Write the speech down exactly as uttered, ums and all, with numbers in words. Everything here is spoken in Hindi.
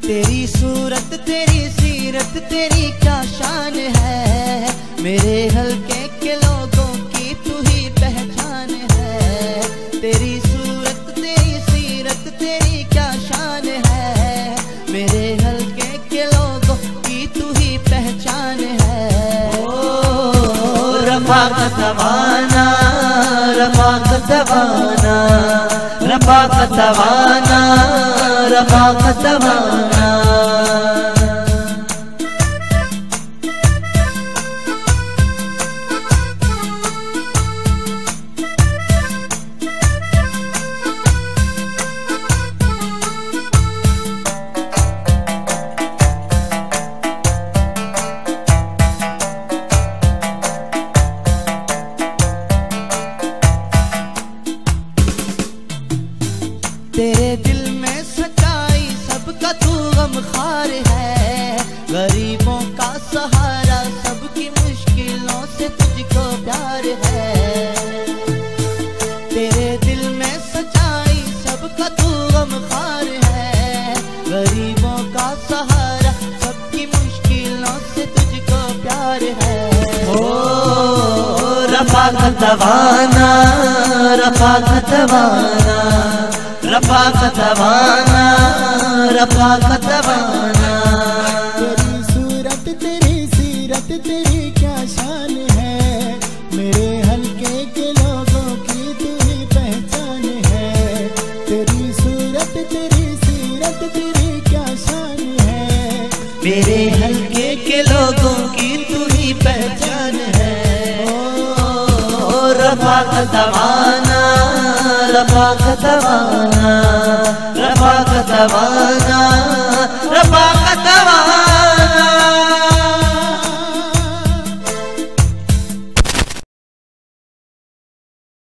तेरी सूरत तेरी सीरत तेरी क्या शान है, मेरे हल्के के लोगों की तू ही पहचान है। तेरी सूरत तेरी सीरत तेरी क्या शान है, मेरे हल्के के लोगों की तू ही पहचान है। ओ रफ़ाक़त वाना रफ़ाक़त वाना रफ़ाक़त वाना रफ़ाक़त वाना। तेरे दिल में सच्चाई सबका तू गमखार है, गरीबों का सहारा सबकी मुश्किलों से तुझको प्यार है। तेरे दिल में सच्चाई सबका तू गमखार है, गरीबों का सहारा सबकी मुश्किलों से तुझको प्यार है। ओ रफ़ाक़त वाना रफ़ाक़त वाना रफ़ाक़त वाना रफ़ाक़त वाना। तेरी सूरत तेरी सीरत तेरी क्या शान है, मेरे हल्के के लोगों की तू ही पहचान है। तेरी सूरत तेरी सीरत तेरी क्या शान है, मेरे हल्के के लोगों की तू ही पहचान है। ओ रफ़ाक़त वाना रफ़ाक़त वाना रफ़ाक़त वाना रफ़ाक़त